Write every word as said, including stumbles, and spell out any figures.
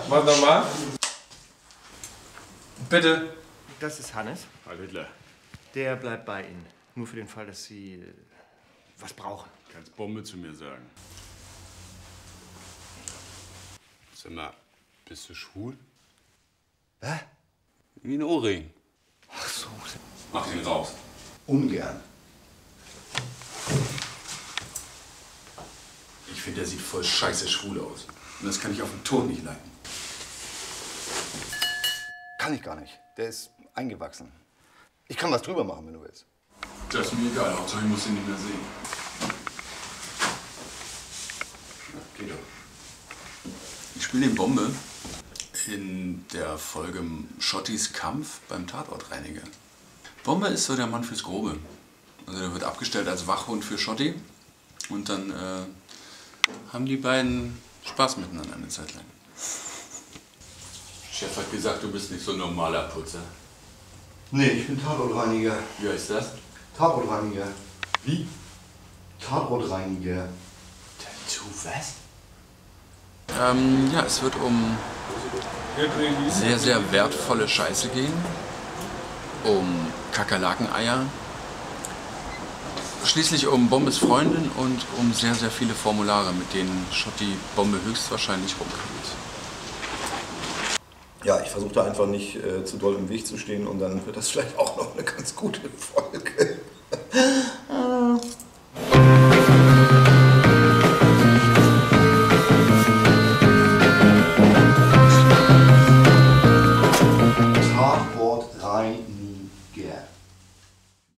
mach nochmal. Bitte. Das ist Hannes. Heil Hitler. Der bleibt bei Ihnen. Nur für den Fall, dass Sie äh, was brauchen. Kannst Bombe zu mir sagen. Sag mal, bist du schwul? Hä? Wie ein Ohrring. Ach so. Mach den raus. Ungern. Ich finde, der sieht voll scheiße schwul aus. Und das kann ich auf den Tod nicht leiden. Kann ich gar nicht. Der ist eingewachsen. Ich kann was drüber machen, wenn du willst. Das ist mir egal, Hauptsache ich muss ihn nicht mehr sehen. Na, geh doch. Ich spiele den Bombe in der Folge Schottis Kampf beim Tatortreiniger. Bombe ist so der Mann fürs Grobe. Also der wird abgestellt als Wachhund für Schotti. Und dann äh, haben die beiden Spaß miteinander eine Zeit lang. Chef hat gesagt, du bist nicht so ein normaler Putzer. Nee, ich bin Tatortreiniger. Wie heißt das? Tatortreiniger. Wie? Tatortreiniger. Du was? Ähm, ja, es wird um sehr, sehr wertvolle Scheiße gehen. Um Kakerlakeneier. Schließlich um Bombes Freundin und um sehr, sehr viele Formulare, mit denen Schotti Bombe höchstwahrscheinlich rumkriegt. Ja, ich versuche da einfach nicht äh, zu doll im Weg zu stehen und dann wird das vielleicht auch noch eine ganz gute Folge. Tatortreiniger.